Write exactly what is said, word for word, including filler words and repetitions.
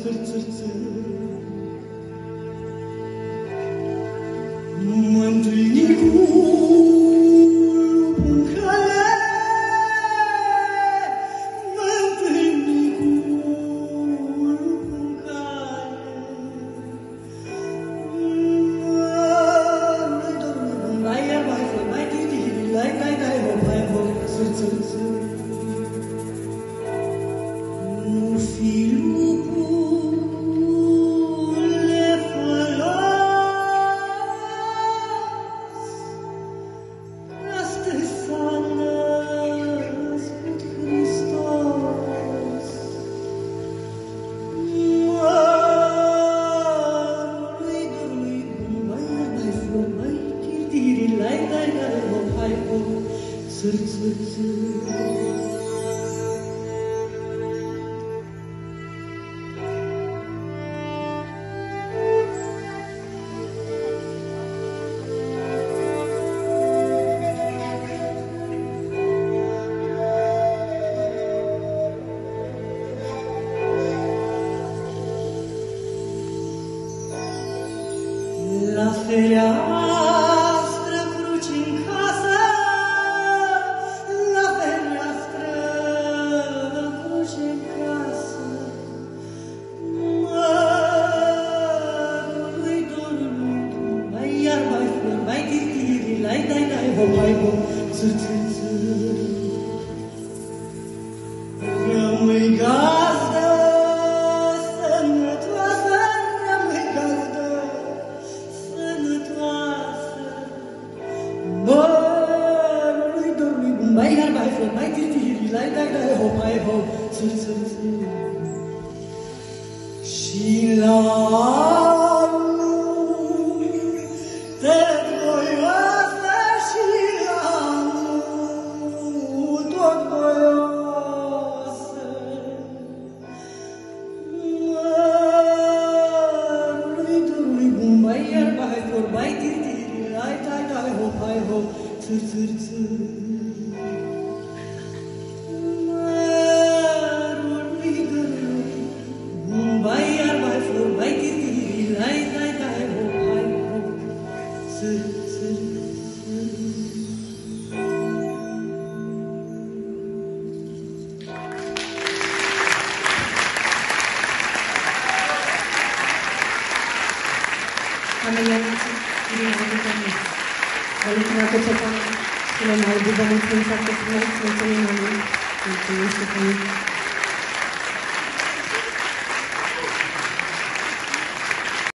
țâr, țâr, țâr. Mă întâlni cu un cale, mă întâlni cu un cale. Mai ia, mai fă, mai tiri, lai, lai, lai, hop, hai, hop, țâr, țâr, țâr. Nu fi lupule folos, astăzi s-a născut Hristos. Mărului dorului bun, mai ia, mai fă, mai tiri, lai, lai, lai, hop, hai, hop, țâr, țâr, țâr. La fereastră cruci în casă, la fereastră cruci în casă. Mărului dorului tu, mai iar, mai flori, mai tiri, lai, lai, lai, hop, hai, hop, țâr, țâr, țâr. Rămâi gazdă sănătoasă, rămâi gazdă sănătoasă. Mărului dorului bun, mai iar, mai flori, mai tiri, lai, lai, lai, hop, hai, hop, țâr, țâr, țâr. Și la anul tot voioasă, și la anul tot voioasă. Mărului dorului bun, mai iar, mai flori, mai tiri, lai, lai, lai, hop, hai, hop, țâr, țâr, țâr. Mărului dorului bun, mai iar, mai flori, mai tiri, lai, lai, lai, hop, hai, hop, țâr, țâr, țâr. Amelianații, Irina Bucăniț. Valentina Cățăpanu, cele mai bine, vă mulțumim foarte frumos, mulțumim, Amin, mulțumim și frumos.